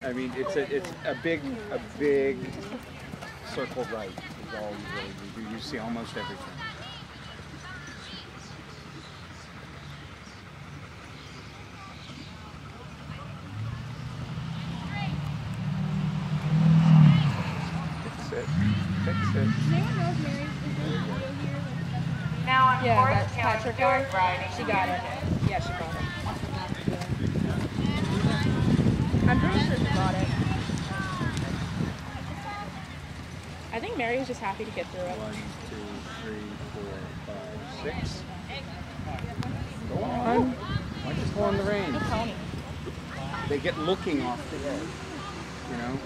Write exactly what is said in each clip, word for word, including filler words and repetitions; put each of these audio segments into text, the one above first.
I mean, it's a it's a big a big circle right is all you really do. You see almost everything. Fix it. Fix it. Now on Yeah, Forest that's County Patrick. Stewart riding. She got it. Yeah, she got it. I'm pretty sure she got it. I think Mary was just happy to get through it. One, two, three, four, five, six. Go on. Why just go on the range? Good pony. They get looking off the edge, you know?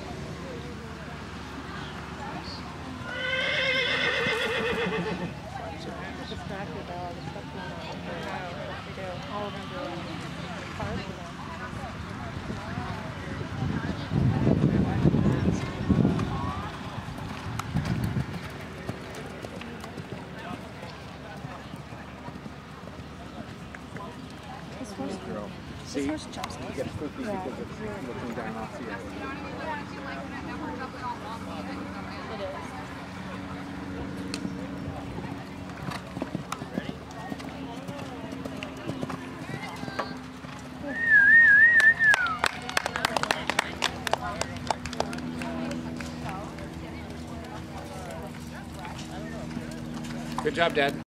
It's a cracker dog. It's stuff going on. They do. All of them do it. It's hard for them. This horse, Girl. this See? horse jumps You get spooky Yeah. because it's looking down off the edge. It is. Good job, Dad.